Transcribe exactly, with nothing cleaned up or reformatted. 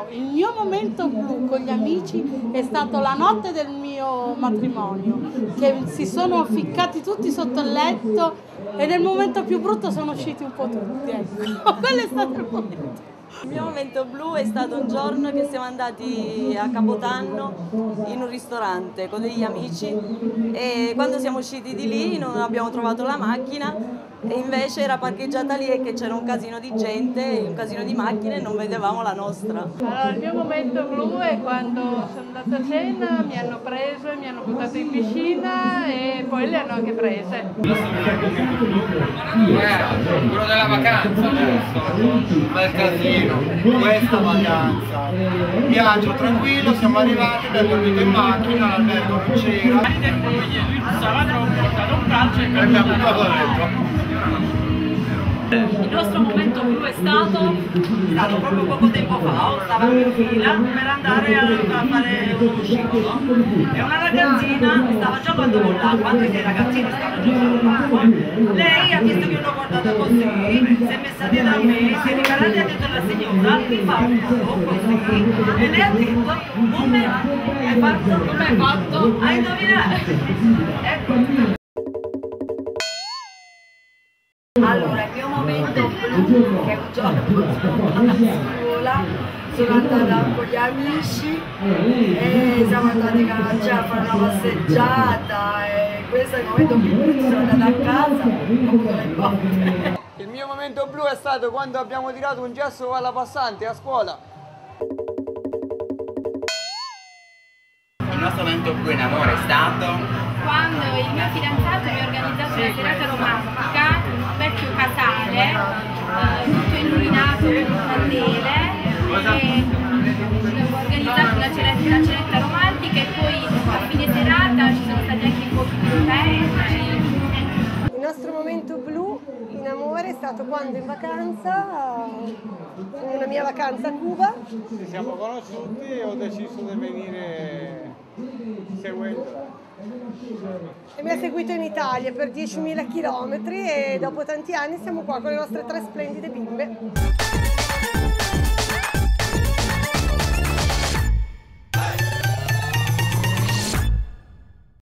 Però il mio momento blu con gli amici è stato la notte del mio matrimonio, che si sono ficcati tutti sotto il letto e nel momento più brutto sono usciti un po' tutti, ecco. Quello è stato il momento. Il mio momento blu è stato un giorno che siamo andati a Capodanno in un ristorante con degli amici e quando siamo usciti di lì non abbiamo trovato la macchina e invece era parcheggiata lì e che c'era un casino di gente, un casino di macchine e non vedevamo la nostra. Allora, il mio momento blu è quando sono andata a cena, mi hanno preso e mi hanno buttato in piscina e poi le hanno anche prese. Eh, quello della vacanza adesso, bel casino, questa vacanza. Viaggio tranquillo, siamo arrivati, abbiamo dormito in macchina, l'albergo non c'era. Lui stava troppo, ha portato un calcio e abbiamo buttato dentro. Il nostro momento blu è stato, è stato proprio poco tempo fa, stavamo in fila per andare a, a fare uno scivolo e una ragazzina stava giocando con l'acqua, anche se i ragazzini stavano giocando con l'acqua, lei ha visto che io l'ho guardata così, si è messa dietro a me, si è ricarata dietro alla signora, mi fa un po' così e lei ha detto come hai fatto? Come hai fatto? Hai indovinato? Ecco. Allora, il mio momento blu, che è un giorno sono andata a scuola, sono andata con gli amici e siamo andati a fare una passeggiata e questo è il momento più brutto, sono andata a casa con le botte. Il mio momento blu è stato quando abbiamo tirato un gesso alla passante a scuola. Il nostro momento blu in amore è stato quando il mio fidanzato mi ha organizzato una serata romantica in un vecchio casale, eh, tutto illuminato con candele e abbiamo organizzato una cenetta, una cenetta romantica e poi a fine serata ci sono stati anche un po' più romantici. Il nostro momento blu in amore è stato quando in vacanza, in una mia vacanza a Cuba. Ci siamo conosciuti e ho deciso di venire seguendola. E mi ha seguito in Italia per diecimila chilometri e dopo tanti anni siamo qua con le nostre tre splendide bimbe.